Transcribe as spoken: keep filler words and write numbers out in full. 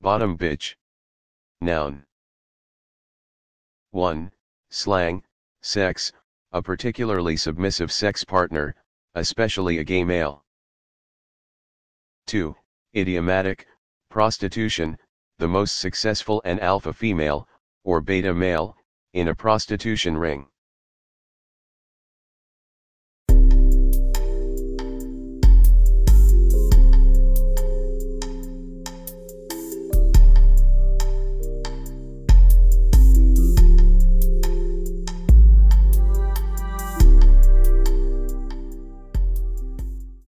Bottom bitch. Noun. one. Slang, sex, a particularly submissive sex partner, especially a gay male. two. Idiomatic, prostitution, the most successful and alpha female, or beta male, in a prostitution ring.